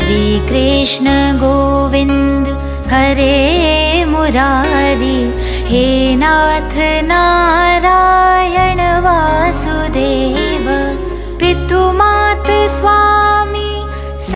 श्री कृष्ण गोविंद हरे मुरारी, हे नाथ नारायण वासुदेव, पितु